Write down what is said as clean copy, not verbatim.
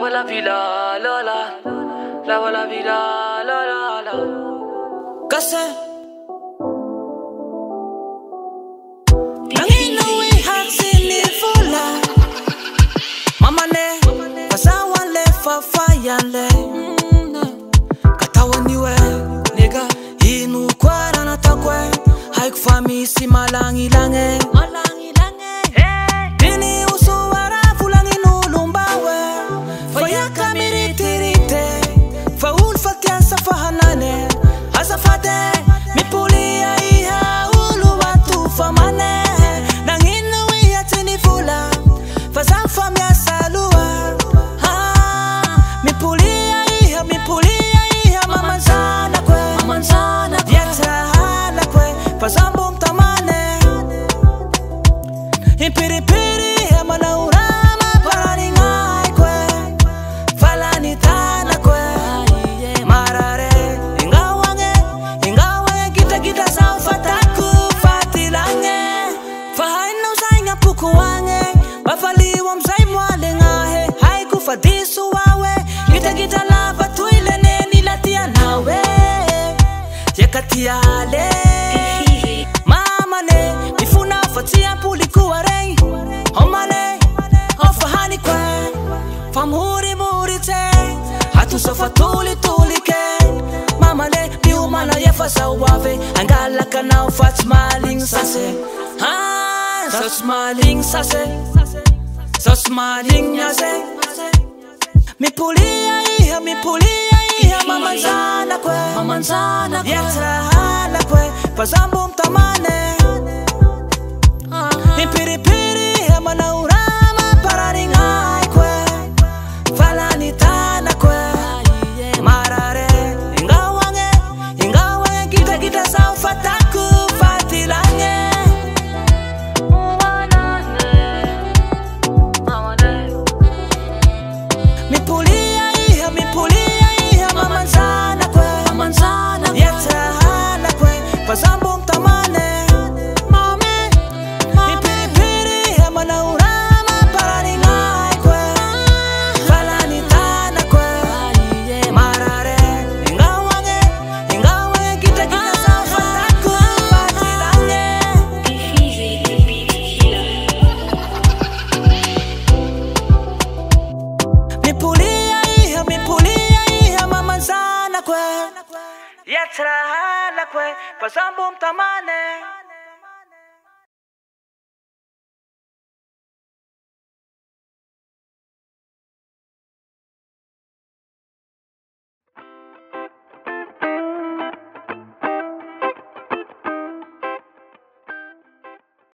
la vida, la la. La vida, la. Kasi nanginuwi hasinifula mamane pasawale fafayanle katawaniwe nega inu kwara na takwe haikufamisi malangilange ini usuwara fulangi nulumbawe fayaka miritirite faul fatia safahanane asafate mipulia iha ulu watu famane nanginuwi hasinifula fasafamia salua mipulia iha mamanzana kwe yatrahala kwe fasambum tamane impiripiri manaurama pararingai kwe falanitana kwe marare ingawange kita saufataku fatilange fahaina usainga puku wange bafaliwa mzai mwale ngahe haiku fadisu wawe kita lava tuile neni latia nawe yekatiale mamane mifuna fatia pulikuwa rei homale ofahani kwe famhuri murite hatu sofa tulike mamale biumana yefasa wave angala kana ufat smiling sase so smiling sase so smiling yase mipulia iha mamanzana kwe yatrahala kwe pasambum tamane impiripiri manaurama pararingai kwe falanitana kwe marare ingawange kita saufataku fatilange mipulia iha mamanzana kwe yatrahala kwe pasambum tamane yatrahala kwe pasambum tamane